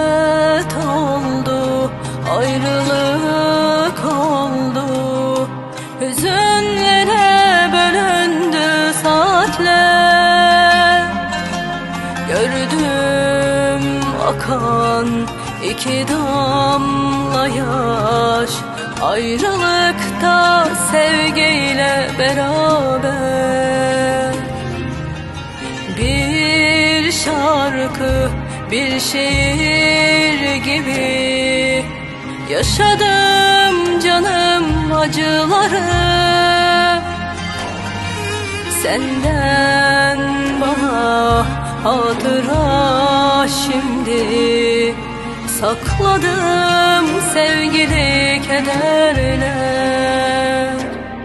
hasret oldu, ayrılık oldu. Hüzünlere bölündü saatler. Gördüm akan iki damla yaş, ayrılıkta sevgiyle beraber. Bir şarkı, bir şiir gibi yaşadım canım acıları. Senden bana hatıra şimdi, sakladım sevgili kederler.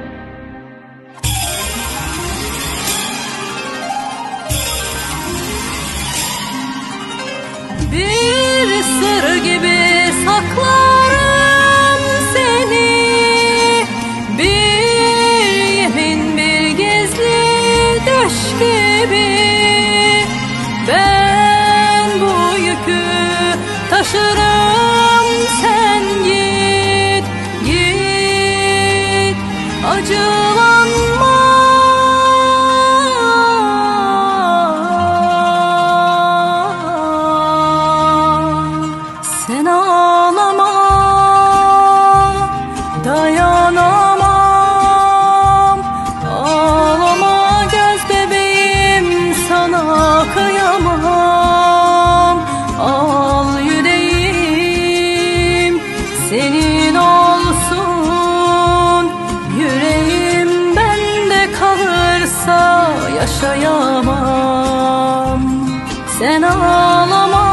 Bir sır gibi saklarım seni, bir yemin, bir gizli düş gibi. Ben bu yükü taşırım, sen git, git, acılanma. Sen ağlama, dayanamam. Ağlama göz bebeğim, sana kıyamam. Al yüreğim, senin olsun. Yüreğim bende kalırsa yaşayamam. Sen ağlama,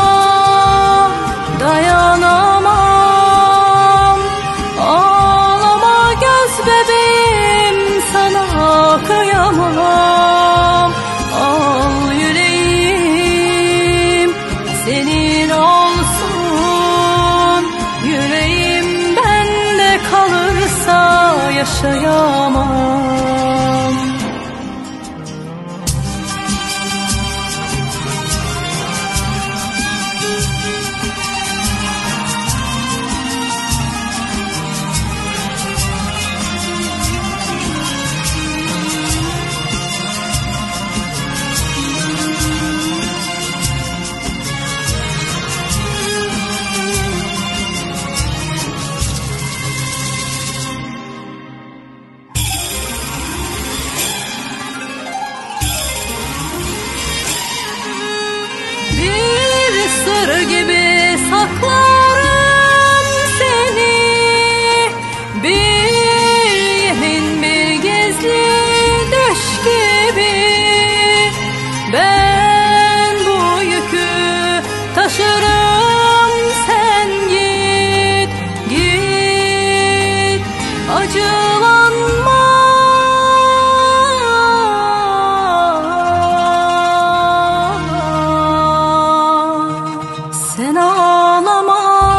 dayanamam. Ağlama göz bebeğim, sana kıyamam. Al yüreğim, senin olsun. Yüreğim bende kalırsa yaşayamam. Bir sır gibi saklarım seni, bir yemin, bir gizli düş gibi. Ben bu yükü taşırım, sen git, git, acılanma. Sen ağlama,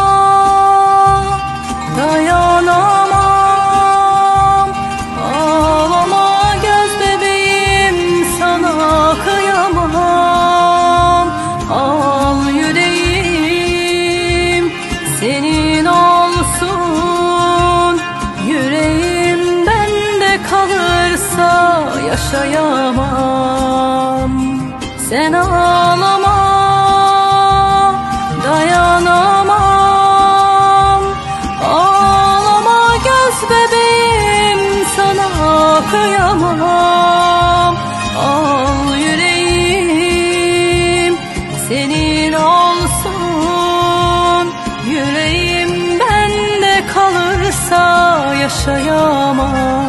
dayanamam. Ağlama göz bebeğim, sana kıyamam. Al yüreğim, senin olsun. Yüreğim bende kalırsa yaşayamam. Sen ağlama, dayanamam. Ağlama göz bebeğim, sana kıyamam. Al yüreğim, senin olsun. Yüreğim bende kalırsa yaşayamam.